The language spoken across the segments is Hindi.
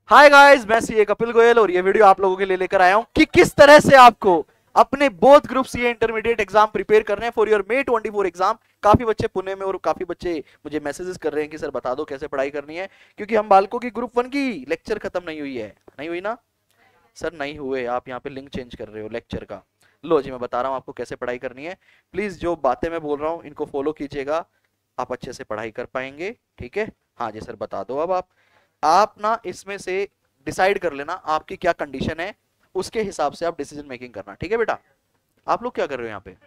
हाय गाइस, मैं सीए कपिल गोयल और ये वीडियो आप लोगों के लिए लेकर आया हूं कि किस तरह से आपको अपने both group CA intermediate exam prepare करने हैं फॉर योर मे 24 एग्जाम। काफी बच्चे पुणे में और काफी बच्चे मुझे मैसेजेस कर रहे हैं कि सर बता दो कैसे पढ़ाई करनी है, क्योंकि हम बालकों की ग्रुप 1 की लेक्चर खत्म नहीं हुई है। नहीं हुई ना सर? नहीं हुए। आप यहाँ पे लिंक चेंज कर रहे हो लेक्चर का। लो जी, मैं बता रहा हूँ आपको कैसे पढ़ाई करनी है। प्लीज जो बातें मैं बोल रहा हूँ इनको फॉलो कीजिएगा, आप अच्छे से पढ़ाई कर पाएंगे। ठीक है? हाँ जी सर, बता दो। अब आप ना इसमें से डिसाइड कर लेना आपकी क्या कंडीशन है, उसके हिसाब से आप डिसीजन मेकिंग करना। ठीक है बेटा? आप लोग क्या कर रहे हो यहाँ पे?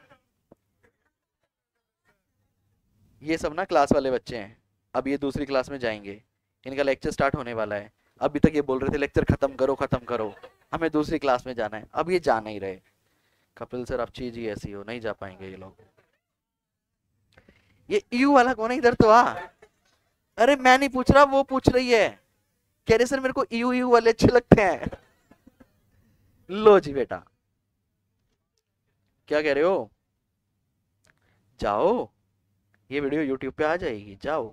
ये सब ना क्लास वाले बच्चे हैं, अब ये दूसरी क्लास में जाएंगे, इनका लेक्चर स्टार्ट होने वाला है। अभी तक ये बोल रहे थे लेक्चर खत्म करो खत्म करो, हमें दूसरी क्लास में जाना है। अब ये जा नहीं रहे। कपिल सर, अब चीज ही ऐसी हो, नहीं जा पाएंगे ये लोग। ये यू वाला कौन है? इधर तो आ। अरे मैं नहीं पूछ रहा, वो पूछ रही है। कह रहे सर मेरे को यू यू वाले अच्छे लगते हैं। लो जी बेटा, क्या कह रहे हो? जाओ, ये वीडियो यूट्यूब पे आ जाएगी, जाओ।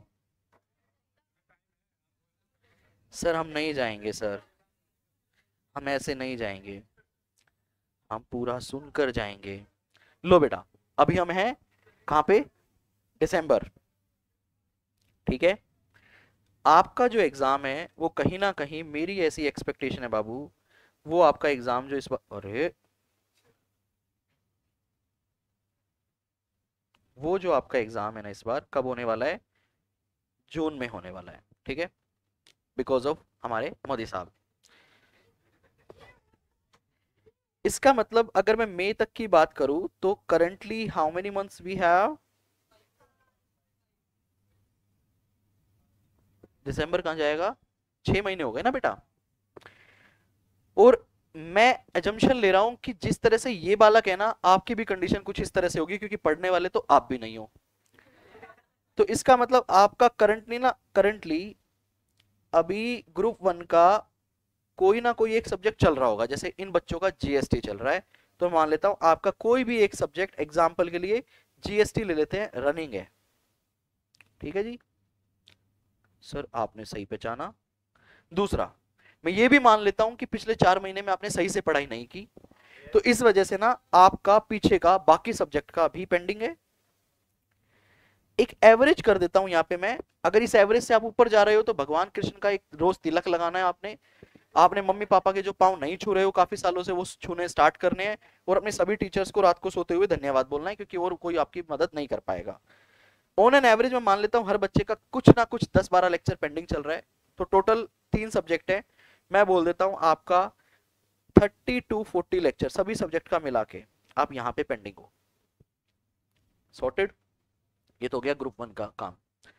सर हम नहीं जाएंगे सर, हम ऐसे नहीं जाएंगे, हम पूरा सुनकर जाएंगे। लो बेटा, अभी हम हैं कहाँ पे? दिसंबर। ठीक है? आपका जो एग्जाम है वो कहीं ना कहीं, मेरी ऐसी एक्सपेक्टेशन है बाबू, वो आपका एग्जाम जो इस बार, अरे वो जो आपका एग्जाम है ना इस बार कब होने वाला है? जून में होने वाला है। ठीक है? बिकॉज ऑफ हमारे मोदी साहब। इसका मतलब अगर मैं मई तक की बात करूं तो currently how many months we have? दिसंबर कहाँ जाएगा? 6 महीने हो गए ना बेटा। और मैं एजम्पशन ले रहा हूं कि जिस तरह से ये बालक है ना, आपकी भी कंडीशन कुछ इस तरह से होगी, क्योंकि पढ़ने वाले तो आप भी नहीं हो। तो इसका मतलब आपका करंटली अभी ग्रुप 1 का कोई ना कोई एक सब्जेक्ट चल रहा होगा। जैसे इन बच्चों का जीएसटी चल रहा है, तो मान लेता हूं आपका कोई भी एक सब्जेक्ट, एग्जाम्पल के लिए जीएसटी ले लेते हैं, रनिंग है। ठीक है जी? सर आपने सही पहचाना। दूसरा, मैं ये भी मान लेता हूं कि पिछले 4 महीने में आपने सही से पढ़ाई नहीं की, तो इस वजह से ना आपका पीछे का बाकी सब्जेक्ट का भी पेंडिंग है। एक एवरेज कर देता हूं यहाँ पे मैं। अगर इस एवरेज से आप ऊपर जा रहे हो तो भगवान कृष्ण का एक रोज तिलक लगाना है आपने। आपने मम्मी पापा के जो पाँव नहीं छू रहे हो काफी सालों से, वो छूने स्टार्ट करने हैं। और अपने सभी टीचर्स को रात को सोते हुए धन्यवाद बोलना है, क्योंकि और कोई आपकी मदद नहीं कर पाएगा। ऑन एन एवरेज मैं मान लेता हूँ हर बच्चे का कुछ ना कुछ 10-12 लेक्चर पेंडिंग चल रहा है। तो टोटल 3 सब्जेक्ट है, मैं बोल देता हूँ आपका 30 to 40 लेक्चर सभी सब्जेक्ट का मिला के आप यहाँ पे पेंडिंग हो। सॉर्टेड? ये तो हो गया ग्रुप 1 का काम।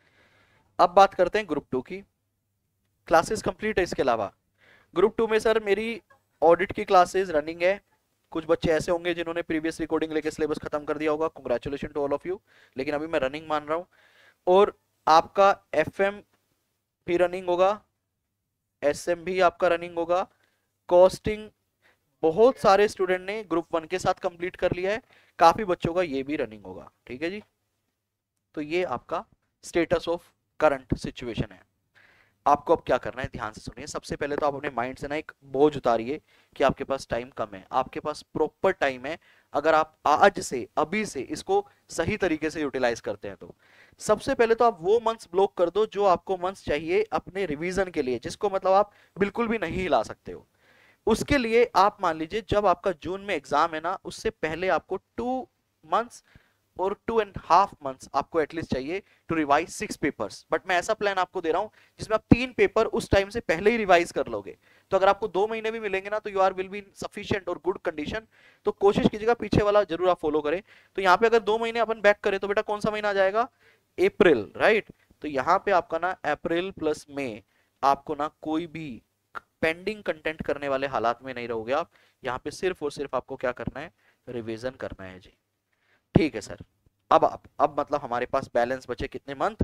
अब बात करते हैं ग्रुप 2 की। क्लासेस कंप्लीट है इसके अलावा। ग्रुप 2 में सर मेरी ऑडिट की क्लासेस रनिंग है। कुछ बच्चे ऐसे होंगे जिन्होंने प्रीवियस रिकॉर्डिंग लेके सिलेबस खत्म कर दिया होगा, congratulation to all of you. लेकिन अभी मैं रनिंग मान रहा हूँ। और आपका एफएम भी रनिंग होगा, एसएम भी आपका रनिंग होगा, कॉस्टिंग बहुत सारे स्टूडेंट ने ग्रुप 1 के साथ कंप्लीट कर लिया है, काफी बच्चों का ये भी रनिंग होगा। ठीक है जी? तो ये आपका स्टेटस ऑफ करंट सिचुएशन है। आपको अब क्या करना है, ध्यान से सुनिए। सबसे पहले तो आप अपने माइंड से ना एक बोझ उतारिए कि आपके पास टाइम कम है। आपके पास प्रॉपर टाइम है, अगर आप आज से अभी से इसको सही तरीके से यूटिलाइज करते हैं तो। सबसे पहले तो आप वो मंथ्स ब्लॉक कर दो जो आपको मंथ्स चाहिए अपने रिवीजन के लिए, जिसको मतलब आप बिल्कुल भी नहीं हिला सकते हो। उसके लिए आप मान लीजिए जब आपका जून में एग्जाम है ना, उससे पहले आपको 2 मंथ्स और 2.5 मंथ्स आपको एटलीस्ट चाहिए टू रिवाइज 6 पेपर्स। बट मैं ऐसा प्लान आपको दे रहा हूं जिसमें आप 3 पेपर उस टाइम से पहले ही रिवाइज कर लोगे। तो अगर आपको 2 महीने भी मिलेंगे ना, तो you are will be in sufficient और गुड कंडीशन। तो कोशिश कीजिएगा पीछे वाला जरूर आप फॉलो करें। तो यहाँ पे अगर 2 महीने अपन बैक करें तो बेटा कौन सा महीना आ जाएगा? अप्रैल, राइट? तो यहाँ पे आपका ना अप्रैल प्लस मई, आपको ना कोई भी पेंडिंग कंटेंट करने वाले हालात में नहीं रहोगे आप। यहाँ पे सिर्फ और सिर्फ आपको क्या करना है? रिवीजन करना है जी। ठीक है सर। अब मतलब हमारे पास बैलेंस बचे कितने मंथ,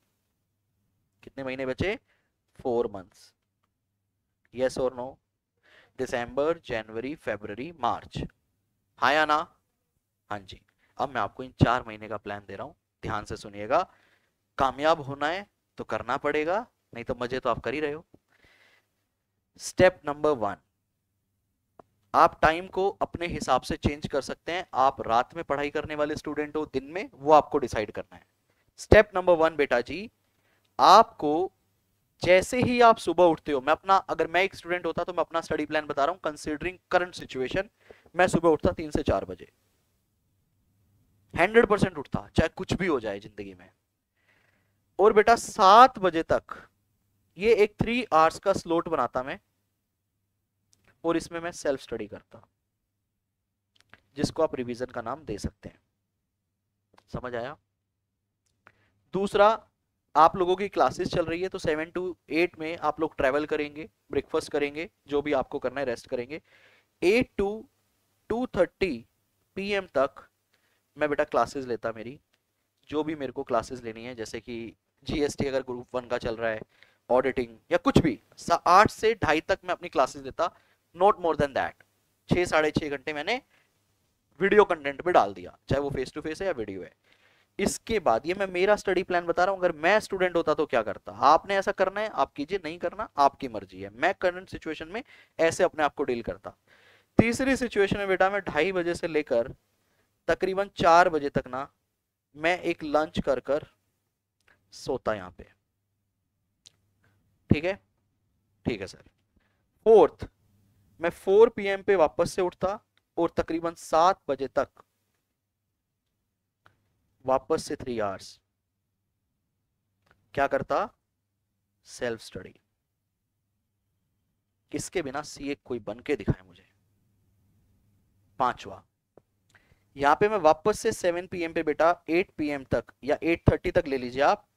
कितने महीने बचे? 4 मंथ्स। यस और नो? दिसंबर, जनवरी, फरवरी, मार्च। हाँ या ना? हाँ जी। अब मैं आपको इन 4 महीने का प्लान दे रहा हूँ, ध्यान से सुनिएगा। कामयाब होना है तो करना पड़ेगा, नहीं तो मजे तो आप कर ही रहे हो। स्टेप नंबर 1, आप टाइम को अपने हिसाब से चेंज कर सकते हैं। आप रात में पढ़ाई करने वाले स्टूडेंट हो, दिन में, वो आपको डिसाइड करना है। स्टेप नंबर 1 बेटा जी, आपको जैसे ही आप सुबह उठते हो, अगर मैं एक स्टूडेंट होता तो मैं अपना स्टडी प्लान बता रहा हूं कंसीडरिंग करंट सिचुएशन। मैं सुबह उठता 3 से 4 बजे, 100% उठता, चाहे कुछ भी हो जाए जिंदगी में। और बेटा 7 बजे तक ये एक 3 आवर्स का स्लॉट बनाता मैं, और इसमें मैं सेल्फ स्टडी करता, जिसको आप रिवीजन का नाम दे सकते हैं। समझ आया? दूसरा, आप लोगों की क्लासेस चल रही है तो 7 to 8 में आप लोग ट्रैवल करेंगे, ब्रेकफास्ट करेंगे, जो भी आपको करना है, रेस्ट करेंगे। 8 to 2:30 PM तक मैं बेटा क्लासेस लेता मेरी, जो भी मेरे को क्लासेस लेनी है, जैसे कि GST अगर ग्रुप 1 का चल रहा है, ऑडिटिंग या कुछ भी। 8 से 2:30 तक मैं अपनी क्लासेस लेता, नॉट मोर देन दैट। 6 साढ़े 6 घंटे मैंने वीडियो कंटेंट पे डाल दिया, चाहे वो फेस टू फेस है या वीडियो है। इसके बाद, ये मैं मेरा स्टडी प्लान बता रहा हूं, अगर मैं स्टूडेंट होता तो क्या करता। आपने ऐसा करना है आप कीजिए, नहीं करना आपकी मर्जी है। मैं करंट सिचुएशन में ऐसे अपने आप को डील करता। तीसरी सिचुएशन में बेटा मैं 2:30 बजे से लेकर तकरीबन 4 बजे तक ना, मैं एक लंच कर कर सोता यहाँ पे। ठीक है? ठीक है सर। फोर्थ, मैं 4 PM पे वापस से उठता, और तकरीबन 7 बजे तक वापस से 3 आवर्स क्या करता, सेल्फ स्टडी। इसके बिना सीए कोई बन के दिखाए मुझे। पांचवा, यहां पे मैं वापस से 7 PM पे बेटा 8 PM तक या 8:30 तक ले लीजिए आप,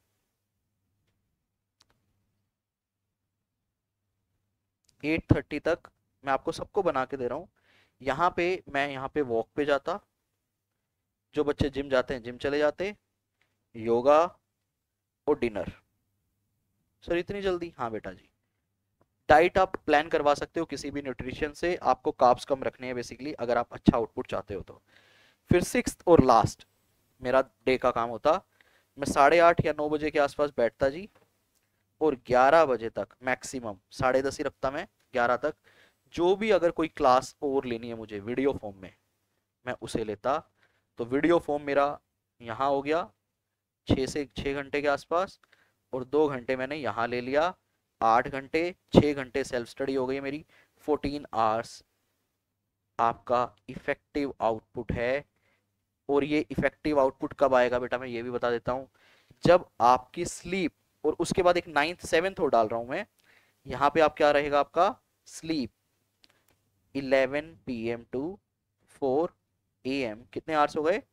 8:30 तक मैं आपको सबको बना के दे रहा हूं। यहां पे मैं यहां पे वॉक पे जाता, जो बच्चे जिम जाते हैं जिम चले जाते, योगा और डिनर। सर इतनी जल्दी? हाँ बेटा जी। डाइट आप प्लान करवा सकते हो किसी भी न्यूट्रिशन से, आपको कार्ब्स कम रखने हैं बेसिकली, अगर आप अच्छा आउटपुट चाहते हो तो। फिर 6th और लास्ट मेरा डे का काम होता, मैं 8:30 या 9 बजे के आसपास बैठता जी, और 11 बजे तक मैक्सिमम, 10:30 ही रखता मैं, 11 तक जो भी अगर कोई क्लास और लेनी है मुझे वीडियो फॉर्म में, मैं उसे लेता। तो वीडियो फॉर्म मेरा यहाँ हो गया 6 से 6 घंटे के आसपास, और 2 घंटे मैंने यहाँ ले लिया, 8 घंटे, 6 घंटे सेल्फ स्टडी हो गई मेरी, 14 आवर्स आपका इफेक्टिव आउटपुट है। और ये इफेक्टिव आउटपुट कब आएगा बेटा, मैं ये भी बता देता हूँ, जब आपकी स्लीप, और उसके बाद एक 9th 7th और डाल रहा हूं मैं यहाँ पे, आप क्या रहेगा आपका स्लीप 11 PM to 4 AM, कितने आवर्स हो गए,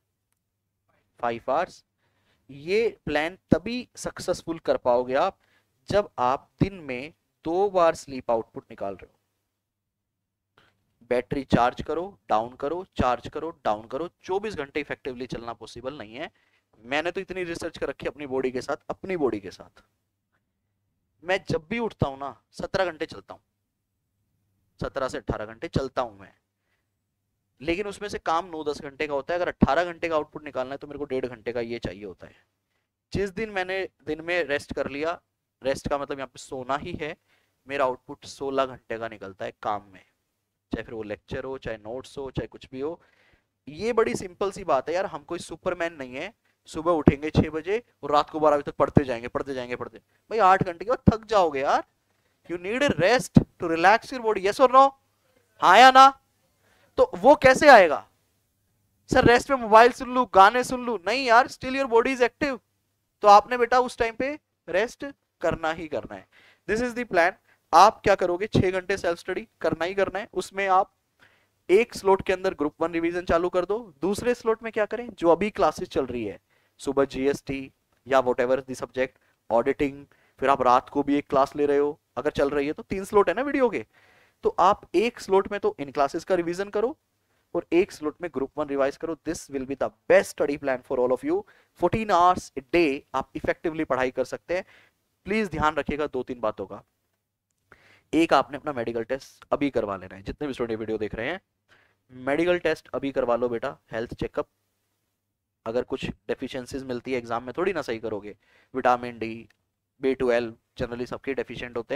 5 आवर्स। ये प्लान तभी सक्सेसफुल कर पाओगे आप जब आप दिन में 2 बार स्लीप आउटपुट निकाल रहे हो। बैटरी चार्ज करो डाउन करो, चार्ज करो डाउन करो, 24 घंटे इफेक्टिवली चलना पॉसिबल नहीं है। मैंने तो इतनी रिसर्च कर रखी है अपनी बॉडी के साथ, अपनी बॉडी के साथ। मैं जब भी उठता हूं ना 17 घंटे चलता हूं, 17 से 18 घंटे चलता हूं मैं, लेकिन उसमें से काम 9-10 घंटे का होता है। अगर 18 घंटे का आउटपुट निकालना है तो मेरे को 1.5 घंटे का ये चाहिए होता है। जिस दिन मैंने दिन में रेस्ट कर लिया, रेस्ट का मतलब यहाँ पे सोना ही है, मेरा आउटपुट 16 घंटे का निकलता है काम में, चाहे फिर वो लेक्चर हो, चाहे नोट्स हो, चाहे कुछ भी हो। ये बड़ी सिंपल सी बात है यार, हम कोई सुपरमैन नहीं है, सुबह उठेंगे 6 बजे और रात को 12 बजे तक पढ़ते जाएंगे पढ़ते जाएंगे पढ़ते। भाई 8 घंटे के बाद थक जाओगे यार, you need a rest to relax your body, yes और नो, हाँ या ना? तो वो कैसे आएगा? सर रेस्ट में मोबाइल सुन लूं, गाने सुन लूं? नहीं यार, still your body is active, तो आपने बेटा उस टाइम पे रेस्ट करना ही करना है। This is the plan. आप क्या करोगे, 6 घंटे सेल्फ स्टडी करना ही करना है, उसमें आप एक स्लॉट के अंदर ग्रुप 1 रिवीजन चालू कर दो, दूसरे स्लॉट में क्या करें, जो अभी क्लासेस चल रही है सुबह GST या whatever the subject, auditing, फिर आप रात को भी एक क्लास ले रहे हो, अगर चल रही है तो 3 स्लॉट है ना वीडियो के, तो आप एक स्लॉट में तो इन क्लासेस का रिवीजन करो और एक स्लॉट में ग्रुप 1 रिवाइज करो। This will be the best study plan for all of you. 14 hours a day आप इफेक्टिवली पढ़ाई कर सकते हैं। प्लीज ध्यान रखिएगा 2-3 बातों का। एक, आपने अपना मेडिकल टेस्ट अभी करवा लेना है, जितने भी स्टूडेंट वीडियो देख रहे हैं मेडिकल टेस्ट अभी करवा लो बेटा, हेल्थ चेकअप। अगर कुछ डेफिशिएंसीज मिलती है एग्जाम में, थोड़ी ना सही करोगे। विटामिन D, B12 जनरली सबके डेफिशिएंट होते हैं,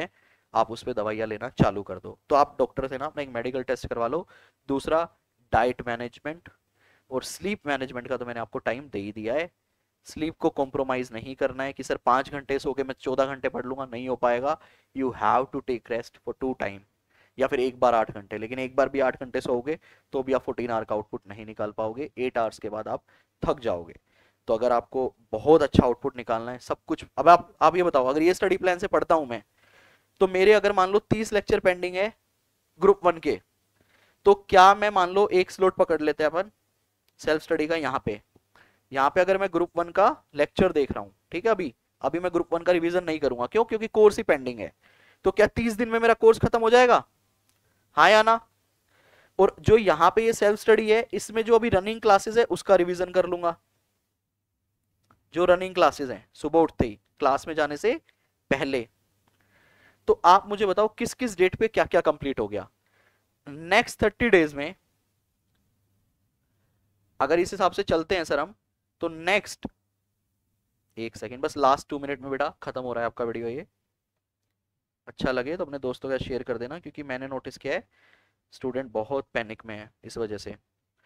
आप उस पर दवाइयाँ लेना चालू कर दो। तो आप डॉक्टर से ना अपना एक मेडिकल टेस्ट करवा लो। दूसरा, डाइट मैनेजमेंट और स्लीप मैनेजमेंट का तो मैंने आपको टाइम दे ही दिया है। स्लीप को कॉम्प्रोमाइज नहीं करना है कि सर 5 घंटे सो के मैं 14 घंटे पढ़ लूंगा, नहीं हो पाएगा। You have to take rest for 2 time, या फिर एक बार 8 घंटे, लेकिन एक बार भी 8 घंटे सोओगे तो भी आप 14 आवर का आउटपुट नहीं निकाल पाओगे। 8 आवर्स के बाद आप थक जाओगे। तो अगर आपको बहुत अच्छा आउटपुट निकालना है, सब कुछ, अब आप ये बताओ, अगर ये स्टडी प्लान से पढ़ता हूं मैं, तो मेरे अगर मान लो 30 लेक्चर पेंडिंग है ग्रुप 1 के, तो क्या मैं मान लो एक स्लॉट पकड़ लेते हैं अपन सेल्फ स्टडी का। यहाँ पे अगर मैं ग्रुप 1 का लेक्चर देख रहा हूँ, ठीक है, अभी अभी मैं ग्रुप 1 का रिवीजन नहीं करूंगा, क्यों? क्योंकि कोर्स ही पेंडिंग है। तो क्या 30 दिन में मेरा कोर्स खत्म हो जाएगा? हाँ या ना? और जो यहाँ पे ये सेल्फ स्टडी है, इसमें जो अभी रनिंग क्लासेस है उसका रिवीजन कर लूंगा। जो रनिंग क्लासेस हैं सुबह उठते ही, क्लास में जाने से पहले। तो आप मुझे बताओ किस किस डेट पे क्या क्या कंप्लीट हो गया। नेक्स्ट 30 डेज में अगर इस हिसाब से चलते हैं सर हम, तो नेक्स्ट, एक सेकेंड बस, लास्ट 2 मिनट में बेटा खत्म हो रहा है आपका वीडियो। ये अच्छा लगे तो अपने दोस्तों का शेयर कर देना, क्योंकि मैंने नोटिस किया है स्टूडेंट बहुत पैनिक में है इस वजह से।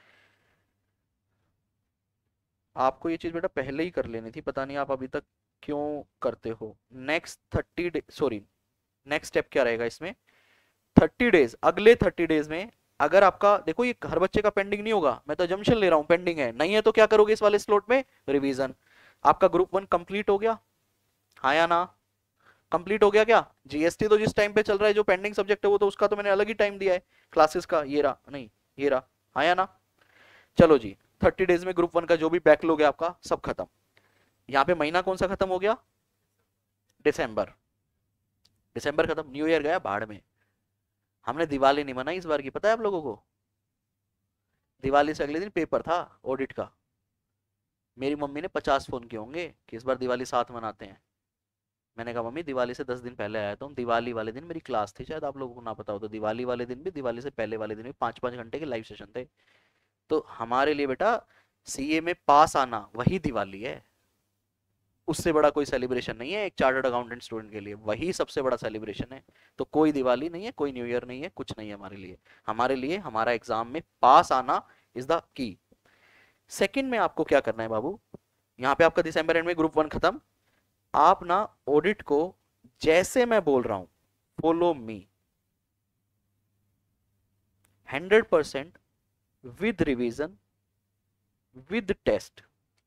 आपको ये चीज बेटा पहले ही कर लेनी थी, पता नहीं आप अभी तक क्यों करते हो। Next 30 day, sorry, next step क्या रहेगा इसमें? 30 डेज, अगले 30 डेज में अगर आपका, देखो ये हर बच्चे का पेंडिंग नहीं होगा, मैं तो जम्शन ले रहा हूँ, पेंडिंग है नहीं है तो क्या करोगे इस वाले स्लॉट में? रिवीजन। आपका ग्रुप 1 कंप्लीट हो गया, हाँ या ना? कंप्लीट हो गया क्या? जीएसटी तो जिस टाइम पे चल रहा है, जो पेंडिंग सब्जेक्ट है वो तो उसका तो मैंने अलग ही टाइम दिया है क्लासेस का, ये रहा, नहीं ये रहा, हाँ या ना? चलो जी, 30 डेज में ग्रुप 1 का जो भी बैकलॉग है आपका सब खत्म। यहाँ पे महीना कौन सा खत्म हो गया? दिसंबर। दिसंबर खत्म, न्यू ईयर गया भाड़ में। हमने दिवाली नहीं मनाई इस बार की, पता है आप लोगों को? दिवाली से अगले दिन पेपर था ऑडिट का। मेरी मम्मी ने 50 फोन किए होंगे कि इस बार दिवाली साथ मनाते हैं। मैंने कहा मम्मी दिवाली से 10 दिन पहले आया था, दिवाली वाले दिन मेरी क्लास थी, शायद आप लोगों को ना पता हो तो, दिवाली वाले दिन भी, दिवाली से पहले वाले दिन भी 5-5 घंटे के लाइव सेशन थे। तो हमारे लिए बेटा सीए में पास आना वही दिवाली है, उससे बड़ा कोई सेलिब्रेशन नहीं है एक चार्टर्ड अकाउंटेंट स्टूडेंट के लिए, वही सबसे बड़ा सेलिब्रेशन है। तो कोई दिवाली नहीं है, कोई न्यू ईयर नहीं है, कुछ नहीं है हमारे लिए। हमारे लिए हमारा एग्जाम में पास आना इज द की। सेकंड में आपको क्या करना है बाबू, यहाँ पे आपका दिसंबर एंड में ग्रुप 1 खत्म। आप ना ऑडिट को जैसे मैं बोल रहा हूं follow me, 100% with revision with test,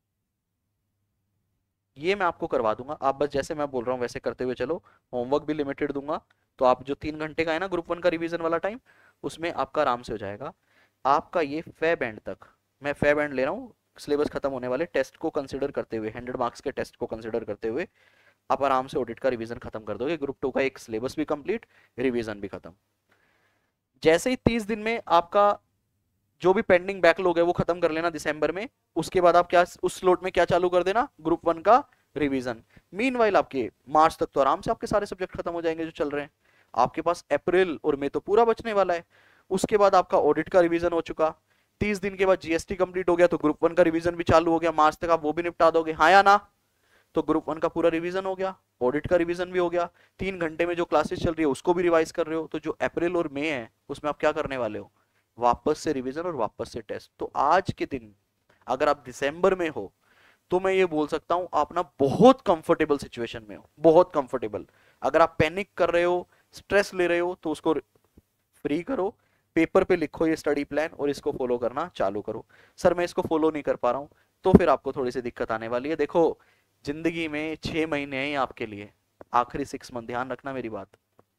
ये मैं आपको करवा दूंगा। आप बस जैसे मैं बोल रहा हूँ वैसे करते हुए चलो। होमवर्क भी लिमिटेड दूंगा, तो आप जो 3 घंटे का है ना ग्रुप 1 का रिवीजन वाला टाइम, उसमें आपका आराम से हो जाएगा। आपका ये फेब एंड तक, मैं फेब एंड ले रहा हूँ, सिलेबस खत्म होने वाले टेस्ट को कंसिडर करते हुए, 100 मार्क्स के टेस्ट को कंसिडर करते हुए आप आराम से ऑडिट का रिवीजन खत्म कर दोगे। ग्रुप 2 का एक सिलेबस भी कंप्लीट, रिवीजन भी खत्म। जैसे ही 30 दिन में आपका जो भी पेंडिंग बैकलॉग है वो खत्म कर लेना दिसंबर में। उसके बाद आप क्या उस स्लॉट में क्या चालू कर देना? ग्रुप 1 का रिवीजन। मीनवाइल आपके मार्च तक तो आराम से आपके सारे सब्जेक्ट खत्म हो जाएंगे जो चल रहे हैं। आपके पास अप्रैल और मई तो पूरा बचने वाला है। उसके बाद आपका ऑडिट का रिवीजन हो चुका, 30 दिन के बाद जीएसटी कंप्लीट हो गया, तो ग्रुप 1 का रिवीजन भी चालू हो गया, मार्च तक आप वो भी निपटा दोगे, हाँ या ना? तो ग्रुप 1 का पूरा रिवीजन हो गया, ऑडिट का रिवीजन भी हो गया, 3 घंटे में जो क्लासेस चल रही है उसको भी रिवाइज कर रहे हो। तो जो अप्रैल और मई है उसमें आप क्या करने वाले हो? वापस से रिवीजन और वापस से टेस्ट। तो आज के दिन अगर आप दिसंबर में हो तो मैं ये बोल सकता हूं आप ना बहुत कंफर्टेबल सिचुएशन में हो, बहुत कंफर्टेबल। अगर आप पैनिक कर रहे हो, स्ट्रेस ले रहे हो, तो उसको फ्री करो, पेपर पे लिखो ये स्टडी प्लान और इसको फॉलो करना चालू करो। सर मैं इसको फॉलो नहीं कर पा रहा हूं, तो फिर आपको थोड़ी सी दिक्कत आने वाली है। देखो जिंदगी में 6 महीने हैं आपके लिए, आखिरी 6 मंथ, ध्यान रखना मेरी बात।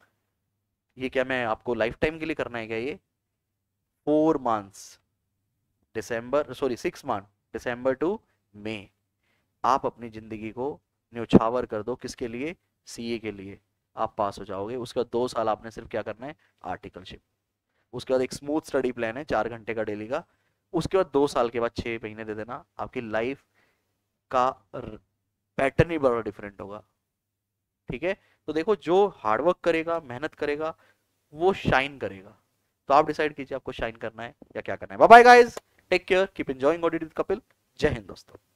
ये क्या मैं आपको लाइफ टाइम के लिए करना है क्या? ये 4 मंथ्स, दिसंबर, सॉरी 6 मंथ, दिसंबर टू मई। आप अपनी जिंदगी को न्यौछावर कर दो, किसके लिए? सीए के लिए। आप पास हो जाओगे। उसके बाद 2 साल आपने सिर्फ क्या करना है? आर्टिकलशिप। उसके बाद एक स्मूथ स्टडी प्लान है 4 घंटे का डेली का। उसके बाद 2 साल के बाद 6 महीने दे देना, आपकी लाइफ का पैटर्न ही बड़ा डिफरेंट होगा। ठीक है? तो देखो जो हार्डवर्क करेगा, मेहनत करेगा, वो शाइन करेगा। तो आप डिसाइड कीजिए आपको शाइन करना है या क्या करना है। Bye bye guys, take care, keep enjoying audit with Kapil. जय हिंद दोस्तों।